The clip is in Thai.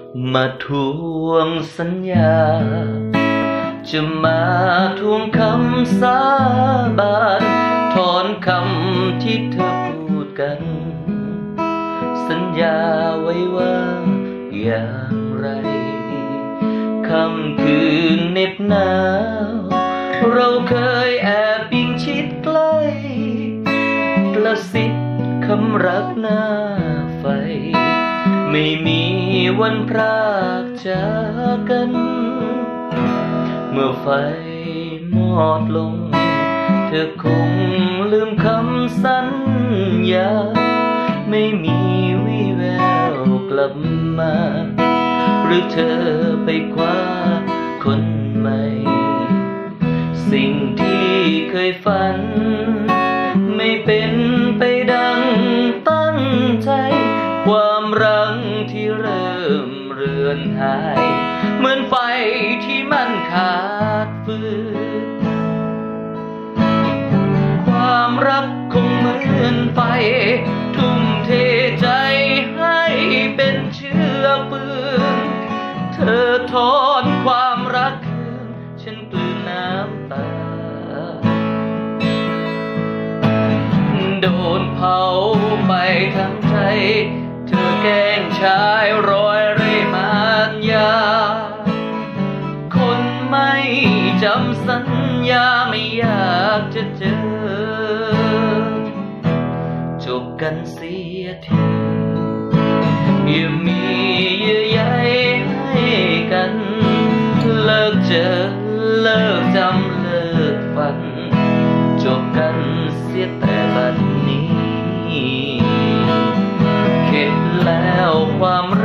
มาทวงสัญญาจะมาทวงคำสาบานถอนคำที่เธอพูดกันสัญญาไว้ว่าอย่างไรค่ำคืนเหน็บหนาวเราเคยแอบยิงชิดใกล้กระซิบคำรักหน้าไฟไม่มีวันพรากจากกันเมื่อไฟมอดลงเธอคงลืมคำสัญญาไม่มีวี่แววกลับมาหรือเธอไปคว้าคนใหม่สิ่งที่เคยฝันไม่เป็นไปดังตั้งใจความรักที่เริ่มเรือนหายเหมือนไฟที่มันขาดฟืนความรักคงเหมือนไฟทุ่มเทใจให้เป็นเชื้อปืนเธอทอนความรักคืนฉันกลืนน้ำตาโดนเผาไปทั้งใจเธอแกล้งชายรอยเร่มานยาคนไม่จำสัญญาไม่อยากจะเจอจบกันเสียทีอย่ามีเยื่อใยให้กันเลิกเจอเลิกจำเลิกฝันจบกันเสียแต่บัดนี้เข็ดแล้วความ